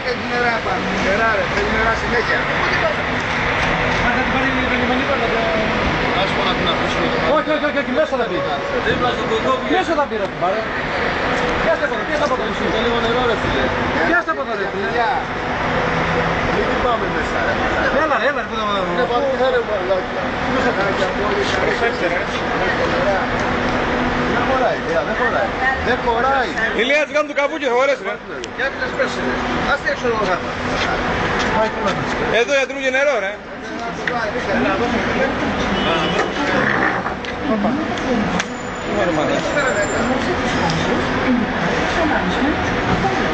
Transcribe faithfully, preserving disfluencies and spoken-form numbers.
και την νερά πάνω. Νερά ρε, θέλει νερά συνέχεια. Αν θα την πάρει η λιμανή πάνω να το... Ας πω να την αφήσουμε. Όχι, όχι, όχι, μέσα θα πει. Μέσα θα πει ρε την πάρε. Πιάστε από εδώ, πιάστε από εδώ. Το λίγο νερό ρε φίλε. Πιάστε από εδώ ρε φίλε. Μην πάμε μέσα ρε. Έλα ρε, έλα ρε. Είναι βαθιά ρε μαλάκια. Προσέξτε ρε. Δεν χωράει, δεν χωράει. Δεν χωράει. Ηλία, της κάνουν το καβούκι, θα χωρέσει ρε. Για να τις πέσει ρε. Ας τη έξω εδώ γάμα. Εδώ γιατρού και νερό ρε. Έλα, δώσε φίλε. Ωραία, μάνα. Φέρε,